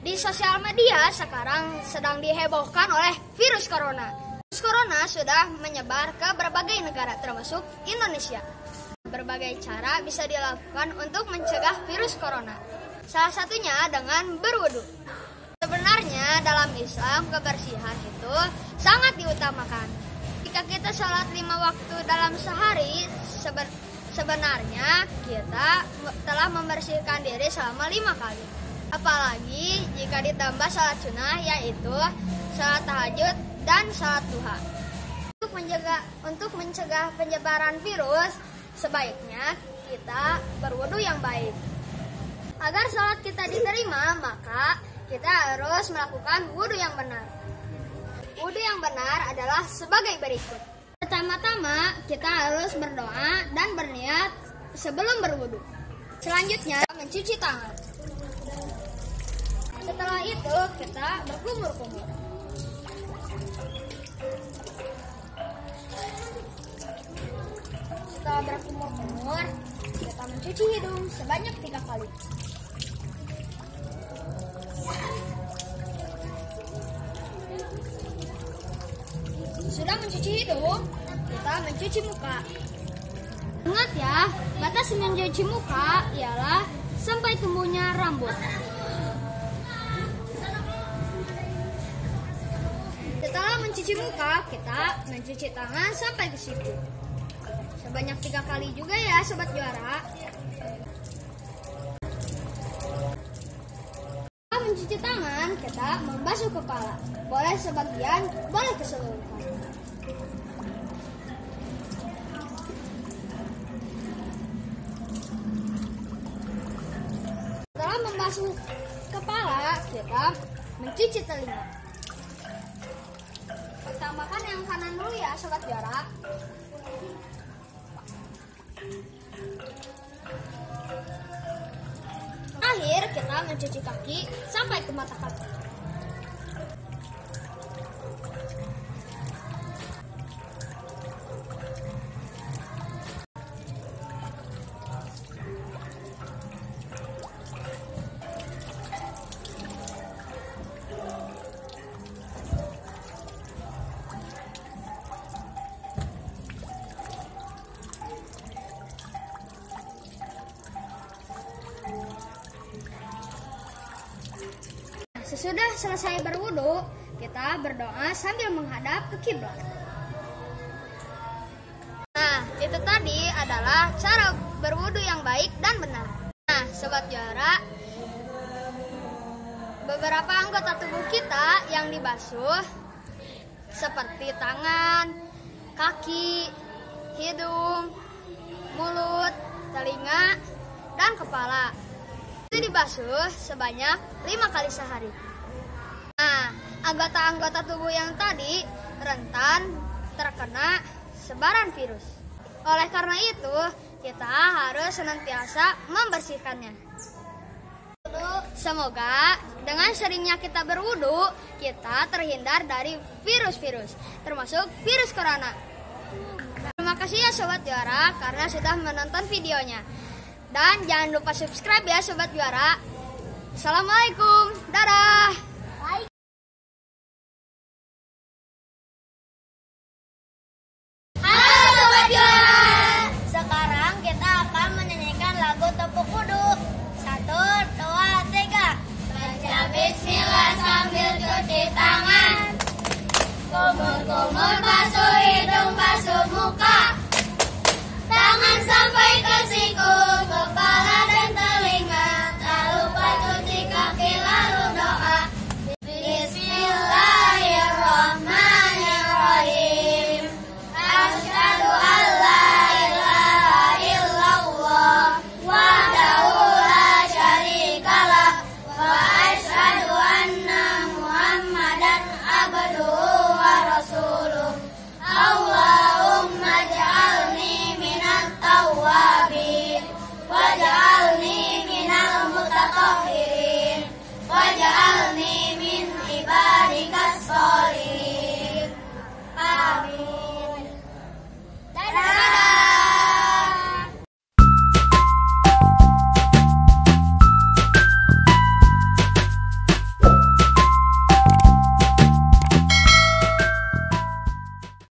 Di sosial media sekarang sedang dihebohkan oleh virus corona. Virus corona sudah menyebar ke berbagai negara termasuk Indonesia. Berbagai cara bisa dilakukan untuk mencegah virus corona. Salah satunya dengan berwudu. Sebenarnya dalam Islam kebersihan itu sangat diutamakan. Jika kita sholat 5 waktu dalam sehari, sebenarnya kita telah membersihkan diri selama 5 kali. Apalagi jika ditambah sholat sunnah, yaitu sholat tahajud dan sholat duha. Untuk mencegah penyebaran virus, sebaiknya kita berwudu yang baik. Agar sholat kita diterima, maka kita harus melakukan wudu yang benar. Wudu yang benar adalah sebagai berikut. Pertama-tama, kita harus berdoa dan berniat sebelum berwudu. Selanjutnya, mencuci tangan. Setelah itu, kita berkumur-kumur. Setelah berkumur-kumur, kita mencuci hidung sebanyak 3 kali. Sudah mencuci hidung, kita mencuci muka. Ingat ya, batas mencuci muka ialah sampai tumbuhnya rambut. Setelah mencuci muka, kita mencuci tangan sampai ke situ. Sebanyak 3 kali juga ya, sobat juara. Setelah mencuci tangan, kita membasuh kepala. Boleh sebagian, boleh keseluruhan. Setelah membasuh kepala, kita mencuci telinga. Utamakan yang kanan dulu ya, sobat juara. Akhir kita mencuci kaki sampai ke mata kaki. Sesudah selesai berwudu, kita berdoa sambil menghadap ke kiblat. Nah, itu tadi adalah cara berwudu yang baik dan benar. Nah, sobat juara, beberapa anggota tubuh kita yang dibasuh seperti tangan, kaki, hidung, mulut, telinga, dan kepala itu dibasuh sebanyak 5 kali sehari. Nah, anggota-anggota tubuh yang tadi rentan terkena sebaran virus. Oleh karena itu, kita harus senantiasa membersihkannya. Semoga dengan seringnya kita berwudu, kita terhindar dari virus-virus, termasuk virus corona. Terima kasih ya sobat juara karena sudah menonton videonya. Dan jangan lupa subscribe ya sobat juara. Assalamualaikum, dadah. Halo sobat juara. Sekarang kita akan menyanyikan lagu tepuk wudu. 1, 2, 3. Baca bismillah sambil cuci tangan. Kumur-kumur basuh hidung, basuh muka. Tangan sampai ke siku, kepala dan telinga. Tak lupa cuci kaki lalu doa. Bismillahirrahmanirrahim. Asyhadu an la ilaha illallah wahdahu la syarikalah wa asyhadu anna Muhammadan abduhu wa rasuluh. Allahumma ja'alni minat tawwabin waj'alni minal mutatahhirin waj'alni